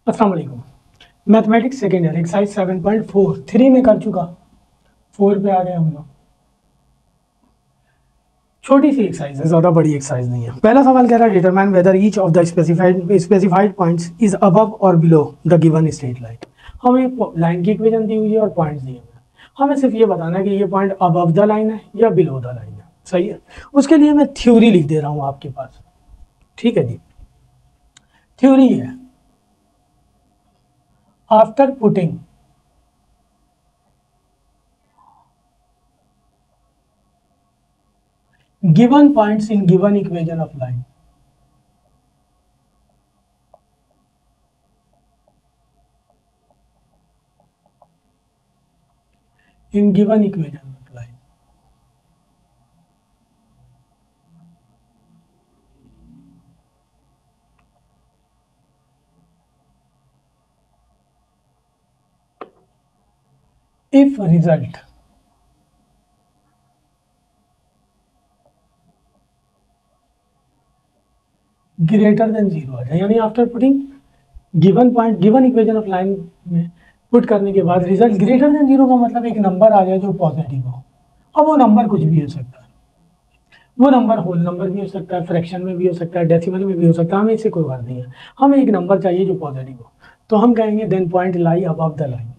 अस्सलाम वालेकुम। Mathematics second year exercise 7.4 3 में कर चुका, 4 पे आ गए हम लोग। छोटी सी एक्सरसाइज है, ज़्यादा बड़ी एक्सरसाइज नहीं है। पहला सवाल कह रहा है determine whether each of the specified points is above और below the given straight line. हमें लाइन की इक्वेशन दी हुई है और पॉइंट्स दिए हुए हैं। हमें सिर्फ ये बताना है कि ये पॉइंट अबव द लाइन है या बिलो द लाइन है। सही है। उसके लिए मैं थ्योरी लिख दे रहा हूँ आपके पास। ठीक है जी। थ्योरी है, after putting given points in given equation of line, in given equation of line, if result greater than zero आ जाए, यानी after putting given point given equation of line में पुट करने के बाद रिजल्ट ग्रेटर देन जीरो का मतलब एक नंबर आ जाए जो पॉजिटिव हो। अब वो नंबर कुछ भी हो सकता है, वो नंबर होल नंबर भी हो सकता है, फ्रैक्शन में भी हो सकता है, डेसिमल में भी हो सकता है, हमें इससे कोई बात नहीं है। हमें एक नंबर चाहिए जो पॉजिटिव हो, तो हम कहेंगे then point lie above the line.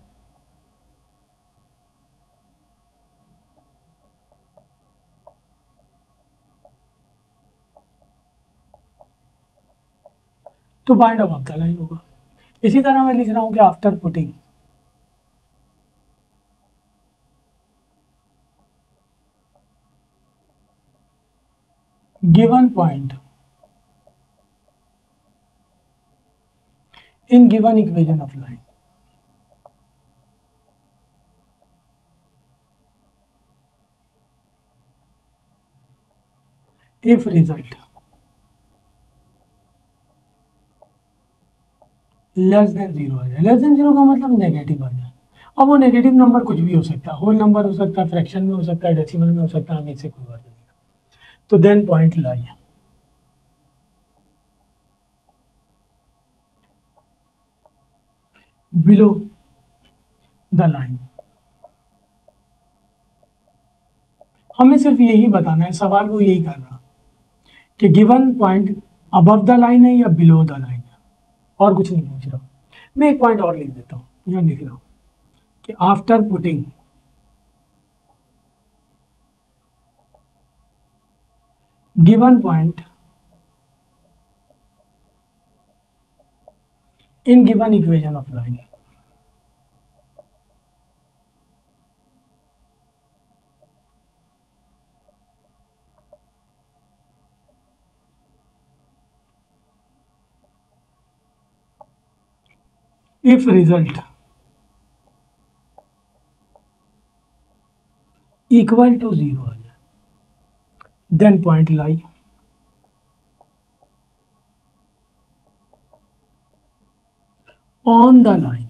तो पॉइंट अबव द लाइन होगा। इसी तरह मैं लिख रहा हूँ कि after putting given point in given equation of line, if result less than zero आ जाए, लेस देन जीरो का मतलब नेगेटिव आ जाए। अब वो नेगेटिव नंबर कुछ भी हो सकता है, होल नंबर हो सकता है, फ्रैक्शन में हो सकता है, डेसिमल में हो सकता है, हमें इससे कोई बात नहीं। तो then point lie below the line. हमें सिर्फ यही बताना है, सवाल वो यही कर रहा कि given point above the line है या बिलो द लाइन है, और कुछ नहीं पूछ रहा। मैं एक पॉइंट और लिख देता हूँ, यहाँ लिख रहा हूँ कि after putting given point in given equation of line, if result equal to zero आ जाए, then point lie on the line.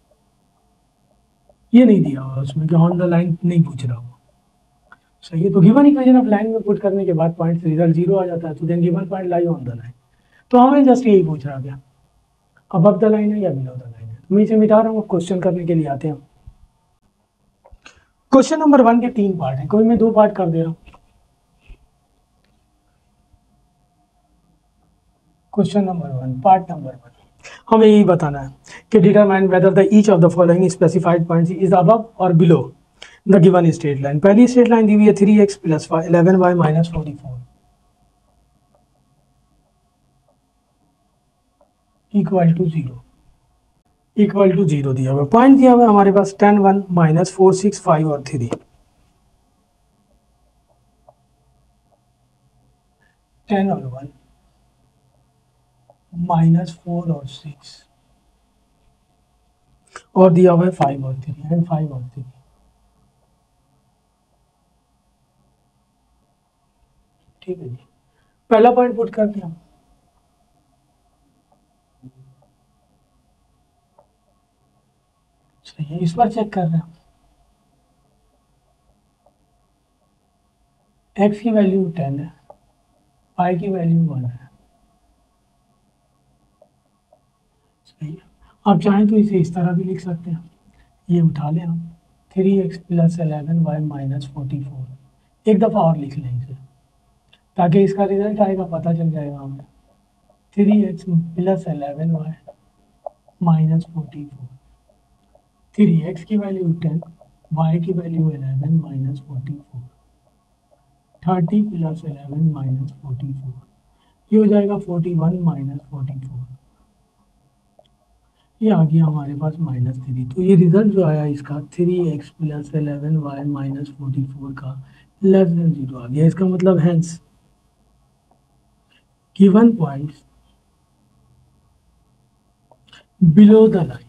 ये नहीं दिया हुआ उसमें कि ऑन द लाइन नहीं पूछ रहा हो। सही है। तो गिवन इक्वेशन ऑफ लाइन में पुट करने के बाद पॉइंट रिजल्ट जीरो आ जाता है, तो then given point lie on the line. तो हमें जस्ट यही पूछ रहा क्या अबव द लाइन है या बिलो द लाइन है। मैं इसे मिटा रहा हूँ, क्वेश्चन करने के लिए आते हैं। क्वेश्चन नंबर 1 के 3 पार्ट है, कोई मैं 2 पार्ट कर दे रहा हूँ। क्वेश्चन नंबर 1 पार्ट नंबर 1, हमें यही बताना है कि determine whether the each of the following specified points is above और below the given straight line. पहली स्ट्रेट लाइन दी हुई है 3x plus 11y minus 44 equal to zero, equal to zero दिया हुआ। पॉइंट दिया हुआ हमारे पास 10 1 माइनस 4 6 5 और 3, 10 और 1 माइनस 4 और 6 और दिया हुआ है 5 और 3 एंड 5 और 3। ठीक है जी। पहला पॉइंट पुट करते हैं हम। सही है, इस बार चेक कर रहे हैं। एक्स की वैल्यू 10 है, पाई की वैल्यू 1 है। सही है। आप चाहें तो इसे इस तरह भी लिख सकते हैं, ये उठा लें हम, 3x प्लस 11y माइनस 44, एक दफ़ा और लिख लें इसे ताकि इसका रिजल्ट आएगा पता चल जाएगा हमें। 3x plus 11y minus 44, 3x की वैल्यू 10, y की वैल्यू 11 माइनस 44, 30 प्लस 11 माइनस 44, ये हो जाएगा 41 माइनस 44, ये आ गया हमारे पास -3। तो ये रिजल्ट जो आया इसका 3x प्लस 11y माइनस 44 का लेस देन 0 आ गया। इसका मतलब hence given points below the line,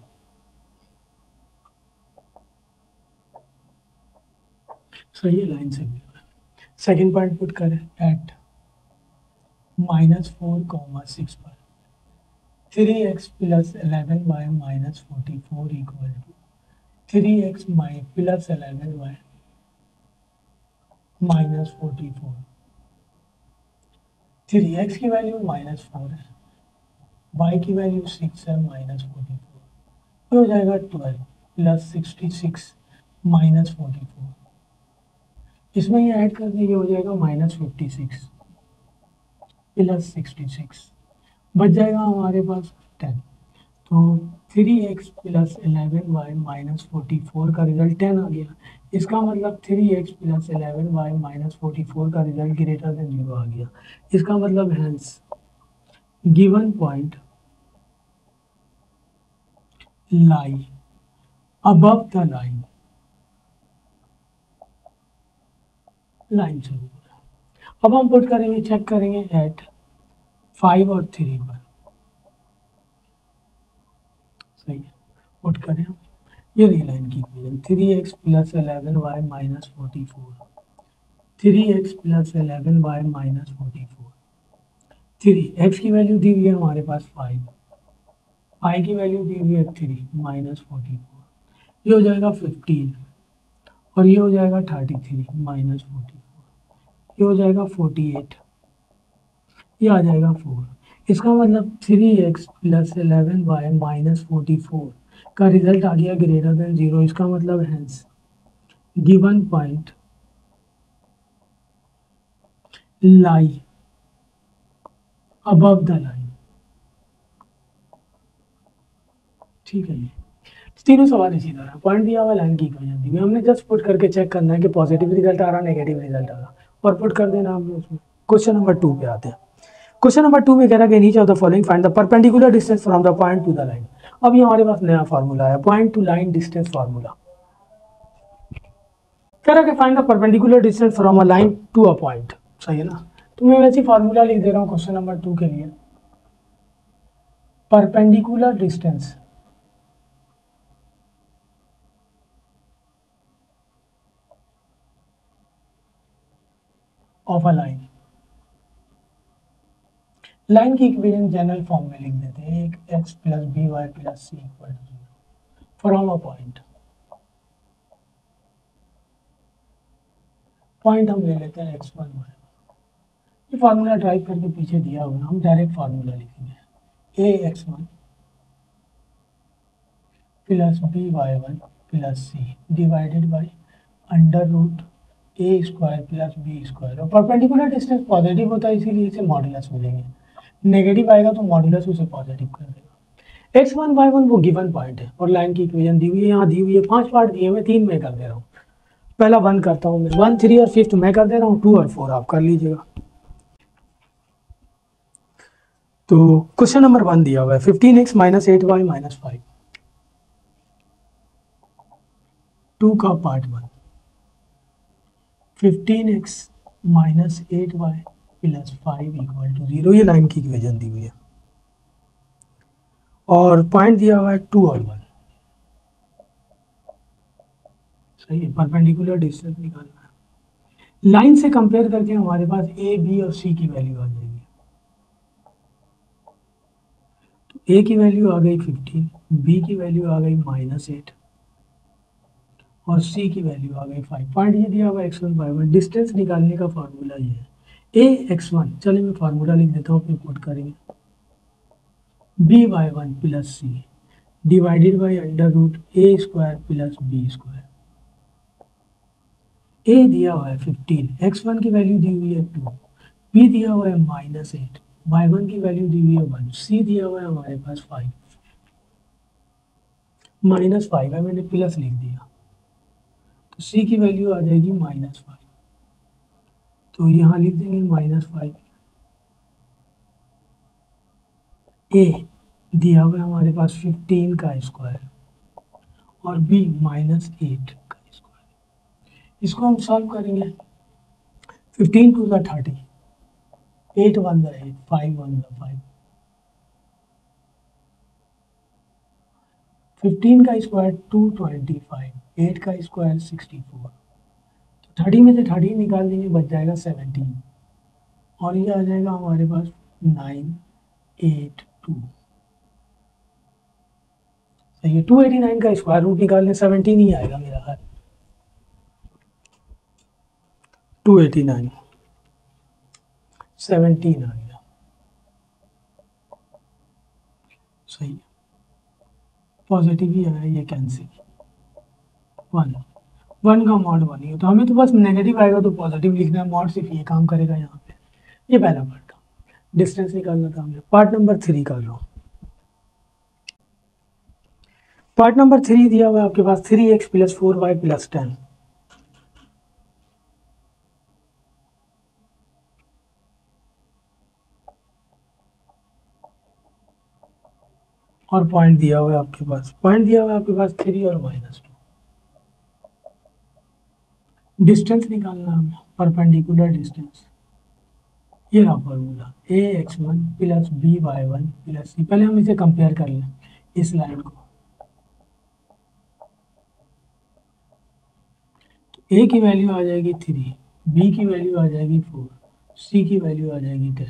सही है, लाइन से बिलो है। सेकेंड पॉइंट पुट करें एट -4, 6 पर 3x plus 11y minus 44 equal to 3x plus 11y minus 44, 3x की वैल्यू -4 है, y की वैल्यू 6 है, माइनस 44, ये हो जाएगा 12 प्लस 66 माइनस 44, इसमें ये ऐड कर देंगे, हो जाएगा -56 प्लस 66, बच जाएगा हमारे पास 10। तो 3x प्लस 11y माइनस 44 का रिजल्ट 10 आ गया। इसका मतलब 3x प्लस 11y माइनस 44 का रिजल्ट ग्रेटर देन 0 आ गया। इसका मतलब hence given point lie above the line, line से ऊपर। अब हम पुट करेंगे, चेक करेंगे एट 5 और 3 पर, सही है, पुट करें हम, ये रही लाइन की equation 3x plus 11y minus 44, 3x plus 11y minus 44, 3x की वैल्यू दी हुई है हमारे पास 5, y की वैल्यू दी हुई है 3 माइनस 44, ये हो जाएगा 15 और ये हो जाएगा 33 माइनस 44, ये हो जाएगा 48, ये आ जाएगा 4। इसका मतलब 3x प्लस 11y माइनस 44 का रिजल्ट आ गया ग्रेटर देन 0। इसका मतलब hence given point lie above the line. ठीक है, ये तीनों सवाल इसी तरह, पॉइंट दिया हुआ, लाइन की इक्वेशन दी हुई, हमने जस्ट पुट करके चेक करना है कि पॉजिटिव रिजल्ट आ रहा, नेगेटिव रिजल्ट आ रहा, और पुट कर देना हमने उसमें। क्वेश्चन नंबर 2 पे आते हैं। क्वेश्चन नंबर 2 में कह रहा है नीचे of the following find the perpendicular distance from the point to the line. अब ये हमारे पास नया फार्मूला है, point to line distance formula. कह रहा है कि find the perpendicular distance from a line to a point, सही है ना। तो मैं वैसे फार्मूला लिख दे रहा हूँ क्वेश्चन नंबर 2 के लिए, perpendicular distance of a line. Line की इक्वेशन जनरल फॉर्म में लिख देते हैं, एक x plus b y plus c equal to 0 from a point. Point हम ले लेते हैं x1 y। ये फार्मूला ड्राइव करके पीछे दिया हुआ है, हम डायरेक्ट फार्मूला लिखेंगे, a x1 plus b y1 plus c divided by under root a square plus b square. और परपेंडिकुलर डिस्टेंस पॉजिटिव होता है इसीलिए इसे मॉडुलस मिलेंगे, नेगेटिव आएगा तो मॉडुलस उसे पॉजिटिव कर देगा। x1 y1 वो गिवन पॉइंट है और लाइन की इक्वेशन दी हुई है, यहाँ दी हुई है 5 पार्ट दिए हुए, 3 में कर दे रहा हूँ। पहला 1 करता हूँ मैं, 1 3 और 5 मैं कर दे रहा हूँ, 2 और 4 आप कर लीजिएगा। तो क्वेश्चन नंबर 1 दिया हुआ है 15x माइनस 8y माइनस 5, 2 का part 1, 15x minus 8y plus 5 equal to 0, ये लाइन की इक्वेशन दी हुई है और पॉइंट दिया हुआ है 2 और 1, सही है, परपेंडिकुलर डिस्टेंस निकालना है। लाइन से कंपेयर करके हमारे पास ए बी और सी की वैल्यू आ जाएगी। तो ए की वैल्यू आ गई 15, बी की वैल्यू आ गई -8 और सी की वैल्यू आ गई 5। पॉइंट ये दिया हुआ x1 y1, डिस्टेंस निकालने का फार्मूला ये है, ए x1, चलिए मैं फार्मूला लिख देता हूँ, फिर पुट करेंगे, b y1 plus c divided by under root a square plus b square. A दिया हुआ है 15, x1 की वैल्यू दी हुई है 2, b दिया हुआ है -8, y1 की वैल्यू दी हुई है 1, c दिया हुआ है हमारे पास 5, -5 है, मैंने प्लस लिख दिया तो c की वैल्यू आ जाएगी -5, तो यहाँ लिख देंगे -5। a दिया हुआ है हमारे पास 15 का स्क्वायर और b -8 का स्क्वायर। इसको हम सॉल्व करेंगे। 15 टू द 30, 8 1 द 8, 5 1 द 5, 15 का स्क्वायर 225, 8 का स्क्वायर 64, तो 30 में से 30 निकाल देंगे, बच जाएगा 17 और ये आ जाएगा हमारे पास 982। सही है, 289 का स्क्वायर रूट निकालने 17 ही आएगा मेरा ख्याल। 289 17 आ गया। सही है, पॉजिटिव ही आया, ये कैंसिल। 1 का मॉड 1 ही है, तो हमें तो बस नेगेटिव आएगा तो पॉजिटिव लिखना है, मॉड सिर्फ ये काम करेगा यहाँ पे। ये पहला पार्ट था, डिस्टेंस निकालना था हमें। पार्ट नंबर 3 कर लो। पार्ट नंबर 3 दिया हुआ है आपके पास 3x + 4y + 10। और पॉइंट दिया हुआ है आपके पास, पॉइंट दिया हुआ है आपके पास 3 और -2। डिस्टेंस निकालना हमें, परपेंडिकुलर डिस्टेंस। ये रहा फॉर्मूला, ax1 + by1 + c। पहले हम इसे कंपेयर कर लें, इस लाइन को। a की वैल्यू आ जाएगी 3, b की वैल्यू आ जाएगी 4, c की वैल्यू आ जाएगी 10।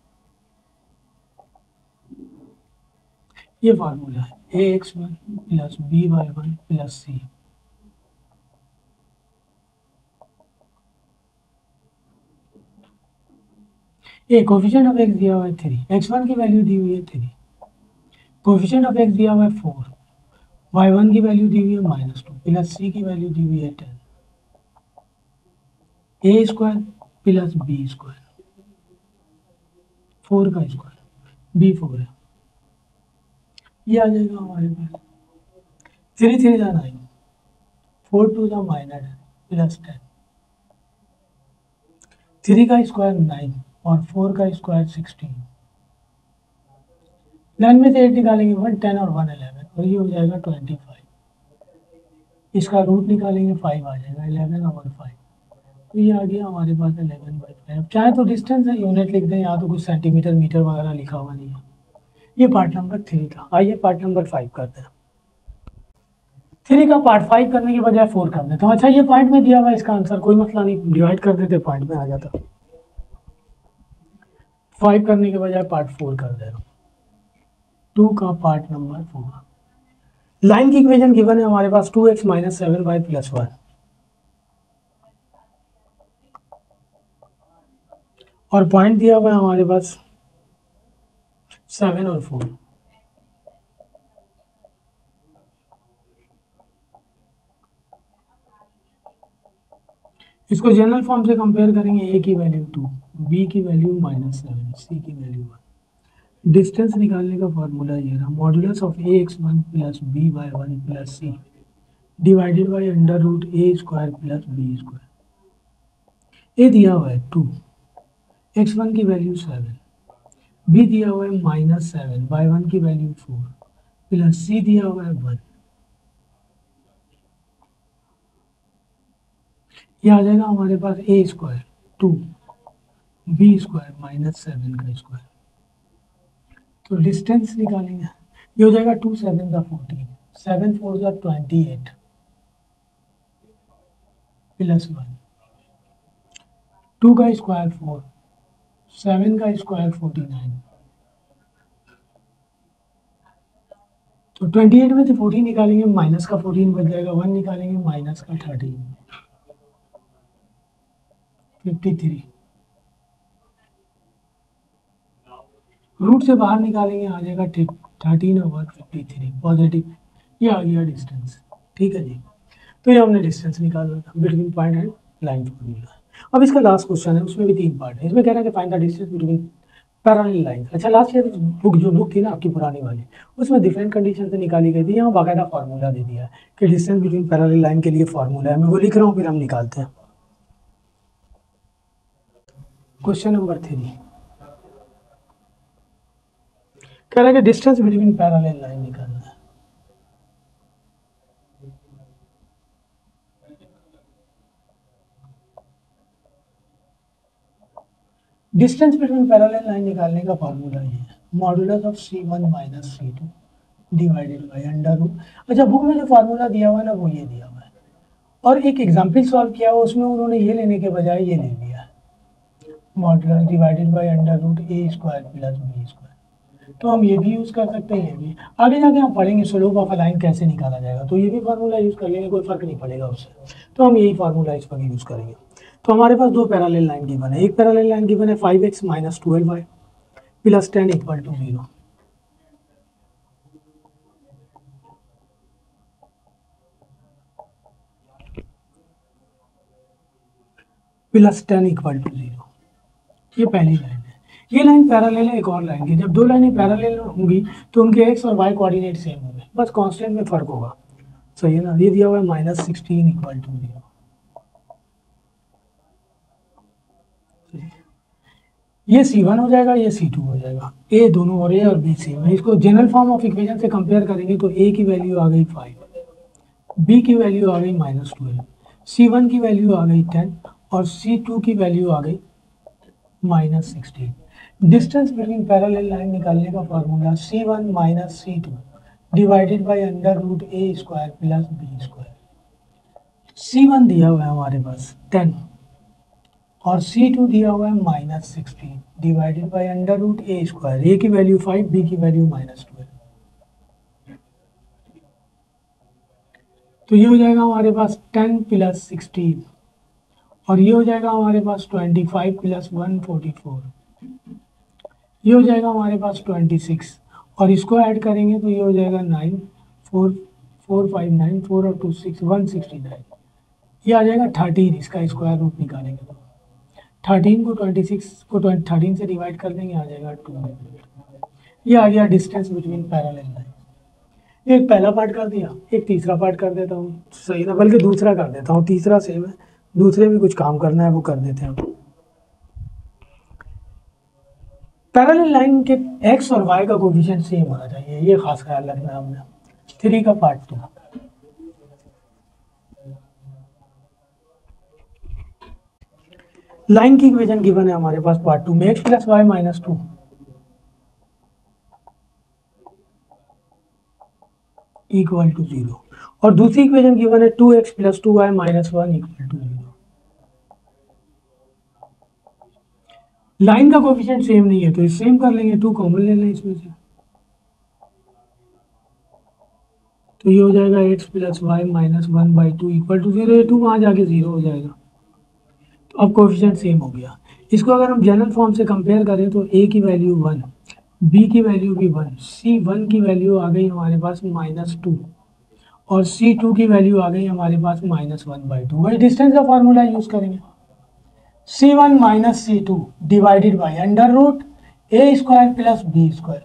ये फार्मूला है ax1 + by1 + c। A coefficient of x दिया हुआ है 3, x1 की वैल्यू दी हुई है 3, कोफिशिएंट ऑफ x दिया हुआ है 4, y1 की वैल्यू दी हुई है -2 प्लस c की वैल्यू दी हुई है 10। a square plus b square, 4 का स्क्वायर, b 4 है। ये आ जाएगा हमारे पास 3 3 जा 9, 4 2 जा -10 प्लस 10। 3 का स्क्वायर 9 और 4 का स्क्वायर 16। 9 में से 8 निकालेंगे 1 10 और 1 11 और ये हो जाएगा 25। इसका रूट निकालेंगे 5 आ जाएगा, 11 और 5, तो ये आ गया हमारे पास 11/5। चाहे तो डिस्टेंस है यूनिट लिख दें, यहाँ तो कुछ सेंटीमीटर मीटर वगैरह लिखा हुआ नहीं है। ये पार्ट नंबर 3 था। आइए पार्ट नंबर 5 करते हैं। 3 का पार्ट 5 करने के बजाय 4 कर देता हूँ। अच्छा, ये पॉइंट में दिया हुआ है, इसका आंसर कोई मसला नहीं, डिवाइड कर देते, पॉइंट में आ जाता। 5 करने के बजाय पार्ट 4 कर दे रहा हूँ। 2 का पार्ट नंबर 4। लाइन की इक्वेशन गिवन है हमारे पास 2x - 7y + 1 और पॉइंट दिया हुआ है हमारे पास 7 और 4। इसको जनरल फॉर्म से कंपेयर करेंगे, a की वैल्यू 2, b की वैल्यू -7, c की वैल्यू 1। डिस्टेंस निकालने का फॉर्मूला ये रहा, modulus of ax1 + by1 + c divided by under root a square plus b square. a दिया हुआ है 2, x1 की वैल्यू 7, b दिया हुआ है -7, y1 की वैल्यू 4 प्लस c दिया हुआ है 1। ये आ जाएगा हमारे पास a स्क्वायर 2, b स्क्वायर -7 का स्क्वायर। तो डिस्टेंस निकालेंगे, ये हो जाएगा 2 7 का 14, 7 4 का 28 प्लस 1। 2 का स्क्वायर 4, 7 का स्क्वायर 49। तो 28 में से 14 निकालेंगे, माइनस का 14 बच जाएगा, 1 निकालेंगे माइनस का 13, 53। रूट से बाहर निकालेंगे, आ जाएगा 13/53 पॉजिटिव, ये आ गया डिस्टेंस। ठीक है जी, तो ये हमने डिस्टेंस निकालना था between point and line formula. अब इसका लास्ट क्वेश्चन है, उसमें भी 3 पार्ट है। इसमें कह रहा है कि find the distance between parallel line. अच्छा, लास्ट ईयर बुक थी ना आपकी पुरानी वाली, उसमें डिफरेंट कंडीशन से निकाली गई थी। यहाँ बाकायदा फार्मूला दे दिया है कि डिस्टेंस बिटवीन पैरेलल लाइन के लिए फार्मूला है। मैं वो लिख रहा हूँ, फिर हम निकालते हैं। क्वेश्चन नंबर 3 कह रहा है कि डिस्टेंस बिटवीन पैरेलल लाइन निकालना है। डिस्टेंस बिटवीन पैरेलल लाइन निकालने का फार्मूला ये है, modulus of C1 minus C2 divided by under root. अच्छा, बुक में जो फार्मूला दिया हुआ है ना, वो ये दिया हुआ है, और एक एग्जाम्पल सॉल्व किया हुआ, उसमें उन्होंने ये लेने के बजाय ये ले लिया, modulus divided by under root a square plus b square. तो हम ये भी यूज़ कर सकते हैं, ये भी आगे जाके हम पढ़ेंगे स्लोप ऑफ अ लाइन कैसे निकाला जाएगा, तो ये भी फार्मूला यूज़ कर लेंगे, कोई फर्क नहीं पड़ेगा उससे। तो हम यही फार्मूला इस पर यूज़ करेंगे। तो हमारे पास 2 पैरेलल लाइन गिवन है। एक पैरेलल लाइन गिवन है 5x minus 12y plus 10 equal to 0, plus 10 equal to 0। ये पहली लाइन है। ये लाइन पैरेलल है एक और लाइन की। जब 2 लाइनें पैरेलल होंगी तो उनके x और y कोऑर्डिनेट सेम होंगे, बस कांस्टेंट में फर्क होगा। सही है ना। ये दिया हुआ है माइनस 16 इक्वल टू 0। ये C1 हो जाएगा, ये C2 हो जाएगा। ए दोनों और ए और बी सेम है। इसको जनरल फॉर्म ऑफ इक्वेशन से कंपेयर करेंगे तो ए की वैल्यू आ गई 5, बी की वैल्यू आ गई माइनस 12, C1 की वैल्यू आ गई 10 और C2 की वैल्यू आ गई minus 16। Distance between parallel line निकालने का formula C1 minus C2 divided by under root a square plus b square. C1 दिया हुआ है हमारे पास 10 और C2 दिया हुआ है minus 16 divided by under root a square. A की वैल्यू 5, बी की वैल्यू माइनस 12। तो ये हो जाएगा हमारे पास 10 प्लस 16 और ये हो जाएगा हमारे पास 25 प्लस 144। ये हो जाएगा हमारे पास 26 और इसको ऐड करेंगे तो ये हो जाएगा 9 4 4 5 9 4 और 2 6 169। ये आ जाएगा 13। इसका स्क्वायर रूट निकालेंगे तो 13 को 26 को 13 से डिवाइड कर देंगे, आ जाएगा 2। ये आ गया डिस्टेंस बिटवीन पैरेलल लाइन। एक पहला पार्ट कर दिया, एक तीसरा पार्ट कर देता हूँ। सही ना, बल्कि दूसरा कर देता हूँ, तीसरा सेम है, दूसरे भी कुछ काम करना है वो कर देते हैं। पैरेलल लाइन के एक्स और वाई का कोफिशिएंट सेम होना चाहिए, ये खास ख्याल रखना है हमने। 3 का पार्ट 2। लाइन की इक्वेशन गिवन है हमारे पास पार्ट 2 में x plus y minus 2 equal to 0 और दूसरी इक्वेशन गिवन है 2x plus 2y minus 1 equal to 0। Line का कोफिशिएंट सेम नहीं है तो इस सेम कर लेंगे, 2 कॉमन ले लें इसमें से, तो ये हो जाएगा x plus y minus 1/2 equal to 0। ये 2 वहाँ जाके 0 हो जाएगा। तो अब कोफिशिएंट सेम हो गया। इसको अगर हम जनरल फॉर्म से कंपेयर करें तो a की वैल्यू 1, b की वैल्यू भी 1, C1 की वैल्यू आ गई हमारे पास माइनस 2 और C2 की वैल्यू आ गई हमारे पास माइनस 1/2। वही डिस्टेंस का फार्मूला यूज करेंगे, C1 minus C2 divided by under root a square plus b square.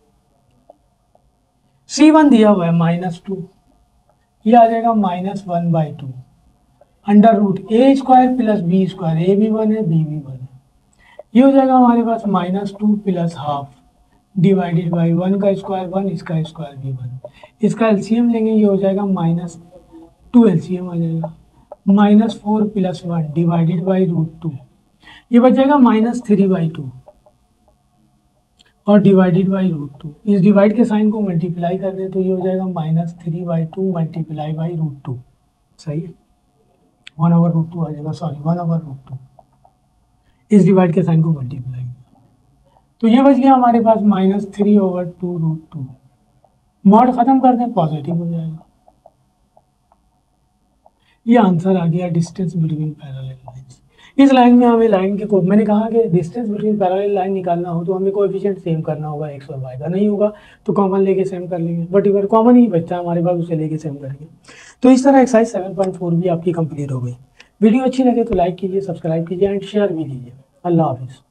C1 दिया हुआ है माइनस 2, ये आ जाएगा minus 1/2 under root a square plus b square. A भी 1 है, बी भी 1 है। ये हो जाएगा हमारे पास minus 2 plus half divided by 1 का स्क्वायर 1, इसका स्क्वायर भी 1। इसका एलसीएम लेंगे, ये हो जाएगा माइनस 2, एलसीएम आ जाएगा minus 4 plus 1 divided by root 2। ये बच जाएगा माइनस 3/2 और डिवाइडेड बाई रूट 2। इस डिवाइड के साइन को मल्टीप्लाई कर दें तो ये हो जाएगा माइनस 3/2 मल्टीप्लाई बाई रूट 2। सही है, 1/√2 आ जाएगा, सॉरी 1/√2। इस डिवाइड के साइन को मल्टीप्लाई, तो ये बच गया हमारे पास माइनस 3/2√2। मॉड खत्म कर दें, पॉजिटिव हो जाएगा। ये आंसर आ गया डिस्टेंस बिटवीन पैरेलल लाइंस। इस लाइन में हमें लाइन के को मैंने कहा कि डिस्टेंस बिटवीन पैरेलल लाइन निकालना हो तो हमें कोएफिशिएंट सेम करना होगा एक्स और वाई का, नहीं होगा तो कॉमन लेके सेम कर लेंगे, बट इधर कॉमन ही बचता है हमारे पास, उसे लेके सेम करेंगे। तो इस तरह एक्सरसाइज 7.4 भी आपकी कंप्लीट हो गई। वीडियो अच्छी लगे तो लाइक कीजिए, सब्सक्राइब कीजिए एंड शेयर भी कीजिए। अल्लाह हाफिज़।